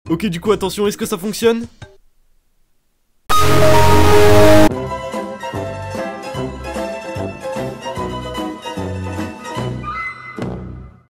Ok, du coup, attention, est-ce que ça fonctionne?